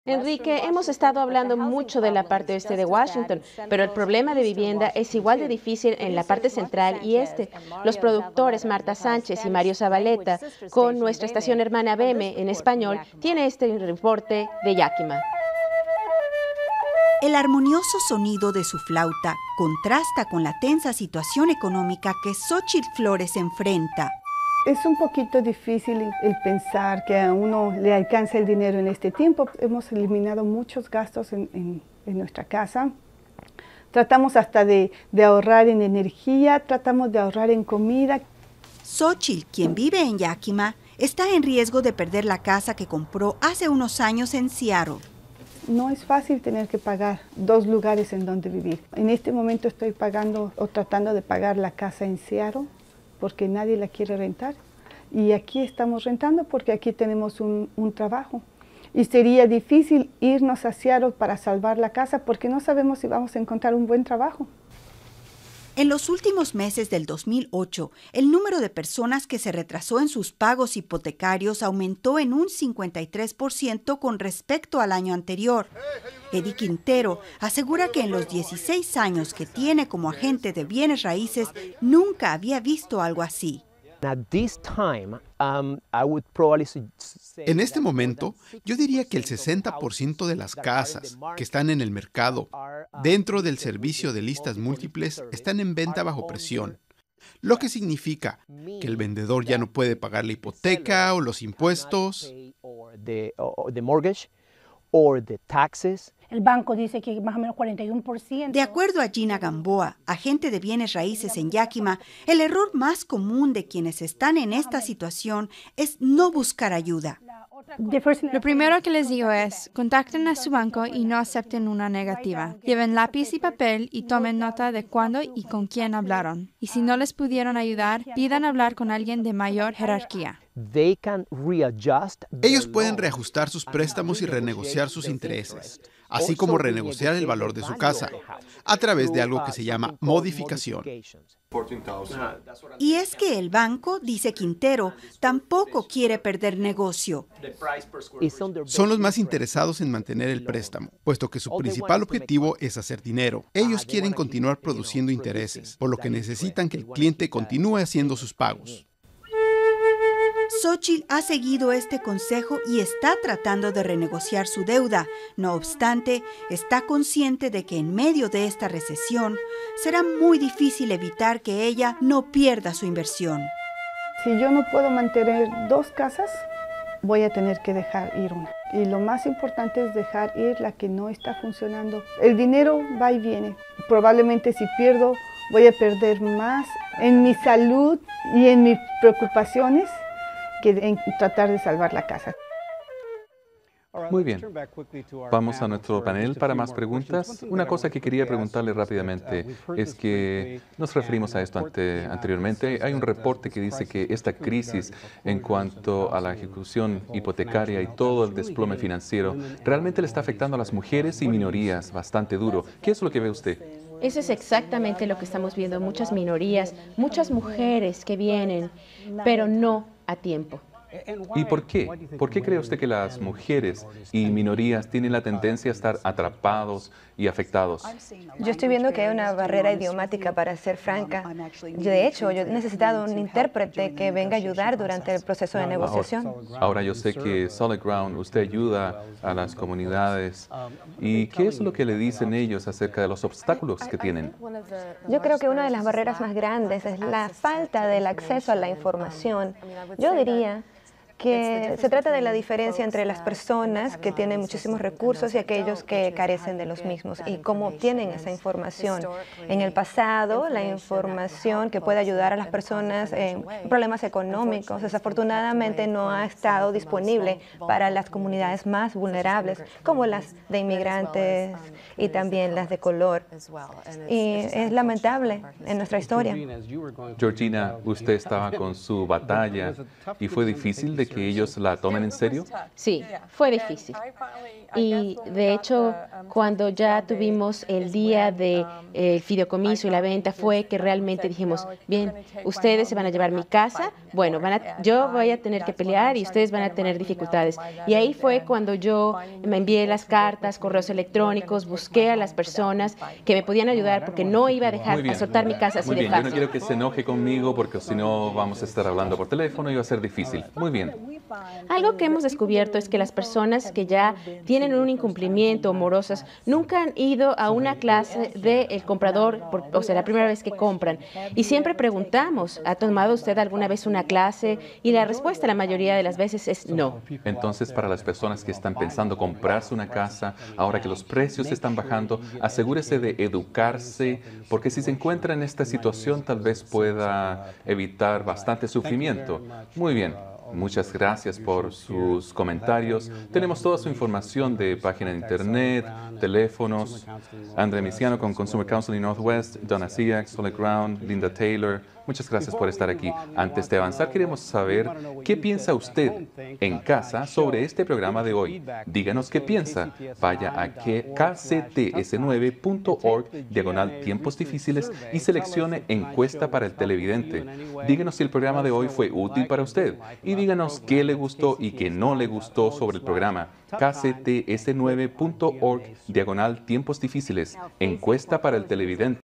Enrique, hemos estado hablando mucho de la parte oeste de Washington, pero el problema de vivienda es igual de difícil en la parte central y este. Los productores Marta Sánchez y Mario Zabaleta, con nuestra estación hermana BM en español, tiene este reporte de Yakima. El armonioso sonido de su flauta contrasta con la tensa situación económica que Xochitl Flores enfrenta. Es un poquito difícil el pensar que a uno le alcanza el dinero en este tiempo. Hemos eliminado muchos gastos en nuestra casa. Tratamos hasta de ahorrar en energía, tratamos de ahorrar en comida. Xochitl, quien vive en Yakima, está en riesgo de perder la casa que compró hace unos años en Seattle. No es fácil tener que pagar 2 lugares en donde vivir. En este momento estoy pagando o tratando de pagar la casa en Seattle, porque nadie la quiere rentar. Y aquí estamos rentando porque aquí tenemos un trabajo. Y sería difícil irnos a Seattle para salvar la casa porque no sabemos si vamos a encontrar un buen trabajo. En los últimos meses del 2008, el número de personas que se retrasó en sus pagos hipotecarios aumentó en un 53% con respecto al año anterior. Eddie Quintero asegura que en los 16 años que tiene como agente de bienes raíces, nunca había visto algo así. En este momento, yo diría que el 60% de las casas que están en el mercado dentro del servicio de listas múltiples están en venta bajo presión, lo que significa que el vendedor ya no puede pagar la hipoteca o los impuestos. El banco dice que más o menos 41%. De acuerdo a Gina Gamboa, agente de bienes raíces en Yakima, el error más común de quienes están en esta situación es no buscar ayuda. Lo primero que les digo es, contacten a su banco y no acepten una negativa. Lleven lápiz y papel y tomen nota de cuándo y con quién hablaron. Y si no les pudieron ayudar, pidan hablar con alguien de mayor jerarquía. Ellos pueden reajustar sus préstamos y renegociar sus intereses, así como renegociar el valor de su casa, a través de algo que se llama modificación. Y es que el banco, dice Quintero, tampoco quiere perder negocio. Son los más interesados en mantener el préstamo, puesto que su principal objetivo es hacer dinero. Ellos quieren continuar produciendo intereses, por lo que necesitan que el cliente continúe haciendo sus pagos. Xochitl ha seguido este consejo y está tratando de renegociar su deuda. No obstante, está consciente de que en medio de esta recesión será muy difícil evitar que ella no pierda su inversión. Si yo no puedo mantener 2 casas, voy a tener que dejar ir una. Y lo más importante es dejar ir la que no está funcionando. El dinero va y viene. Probablemente si pierdo, voy a perder más en mi salud y en mis preocupaciones que en tratar de salvar la casa. Muy bien. Vamos a nuestro panel para más preguntas. Una cosa que quería preguntarle rápidamente es que nos referimos a esto anteriormente. Hay un reporte que dice que esta crisis en cuanto a la ejecución hipotecaria y todo el desplome financiero realmente le está afectando a las mujeres y minorías bastante duro. ¿Qué es lo que ve usted? Eso es exactamente lo que estamos viendo. Muchas minorías, muchas mujeres que vienen, pero no a tiempo. ¿Y por qué? ¿Por qué cree usted que las mujeres y minorías tienen la tendencia a estar atrapados y afectados? Yo estoy viendo que hay una barrera idiomática, para ser franca. De hecho, yo he necesitado un intérprete que venga a ayudar durante el proceso de negociación. Ahora yo sé que Solid Ground, usted ayuda a las comunidades. ¿Y qué es lo que le dicen ellos acerca de los obstáculos que tienen? Yo creo que una de las barreras más grandes es la falta del acceso a la información. Yo diría que se trata de la diferencia entre las personas que tienen muchísimos recursos y aquellos que carecen de los mismos, y cómo obtienen esa información. En el pasado, la información que puede ayudar a las personas en problemas económicos, desafortunadamente no ha estado disponible para las comunidades más vulnerables, como las de inmigrantes y también las de color. Y es lamentable en nuestra historia. Georgina, usted estaba con su batalla y fue difícil de posible que ellos la tomen en serio? Sí, fue difícil. Y de hecho, cuando ya tuvimos el día de fideicomiso y la venta, fue que realmente dijimos, bien, ustedes se van a llevar mi casa, bueno, yo voy a tener que pelear y ustedes van a tener dificultades. Y ahí fue cuando yo me envié las cartas, correos electrónicos, busqué a las personas que me podían ayudar porque no iba a dejar a soltar mi casa así Muy de bien, fácil. yo no quiero que se enoje conmigo porque si no vamos a estar hablando por teléfono y va a ser difícil. Muy bien. Algo que hemos descubierto es que las personas que ya tienen un incumplimiento o morosas nunca han ido a una clase del comprador, o sea, la primera vez que compran. Y siempre preguntamos, ¿ha tomado usted alguna vez una clase? Y la respuesta la mayoría de las veces es no. Entonces, para las personas que están pensando comprarse una casa, ahora que los precios están bajando, asegúrese de educarse, porque si se encuentra en esta situación, tal vez pueda evitar bastante sufrimiento. Muy bien. Muchas gracias por sus comentarios. Tenemos toda su información de página de internet, teléfonos. Andrea Misiano con Consumer Counseling Northwest, Donna Siak, Solid Ground, Linda Taylor. Muchas gracias por estar aquí. Antes de avanzar, queremos saber qué piensa usted en casa sobre este programa de hoy. Díganos qué piensa. Vaya a kcts9.org/tiempos difíciles y seleccione encuesta para el televidente. Díganos si el programa de hoy fue útil para usted y díganos qué le gustó y qué no le gustó sobre el programa. kcts9.org/tiempos difíciles. Encuesta para el televidente.